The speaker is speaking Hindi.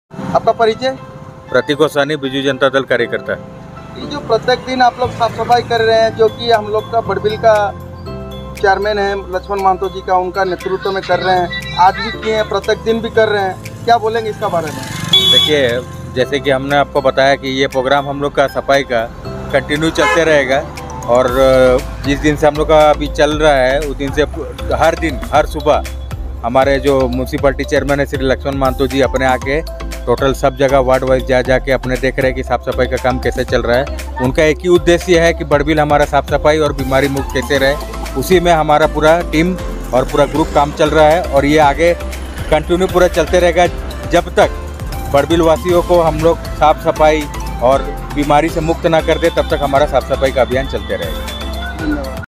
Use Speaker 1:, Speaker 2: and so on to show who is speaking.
Speaker 1: आपका परिचय?
Speaker 2: प्रतीक ओसानी, बिजू जनता दल कार्यकर्ता।
Speaker 1: ये जो प्रत्येक दिन आप लोग साफ सफाई कर रहे हैं, जो कि हम लोग का बड़बिल का चेयरमैन है लक्ष्मण महतो जी का, उनका नेतृत्व में कर रहे हैं, आज भी किए हैं, प्रत्येक दिन भी कर रहे हैं, क्या बोलेंगे इसका बारे में?
Speaker 2: देखिए, जैसे कि हमने आपको बताया कि ये प्रोग्राम हम लोग का सफाई का कंटिन्यू चलते रहेगा और जिस दिन से हम लोग का अभी चल रहा है उस दिन से हर दिन हर सुबह हमारे जो म्यूनसिपलिटी चेयरमैन है श्री लक्ष्मण महतो जी अपने आके टोटल सब जगह वार्ड वाइज जाके अपने देख रहे हैं कि साफ़ सफाई का काम कैसे चल रहा है। उनका एक ही उद्देश्य है कि बड़बिल हमारा साफ़ सफाई और बीमारी मुक्त कैसे रहे, उसी में हमारा पूरा टीम और पूरा ग्रुप काम चल रहा है और ये आगे कंटिन्यू पूरा चलते रहेगा जब तक बड़बिल वासियों को हम लोग साफ़ सफाई और बीमारी से मुक्त ना कर दे, तब तक हमारा साफ़ सफाई का अभियान चलते रहेगा।
Speaker 1: धन्यवाद।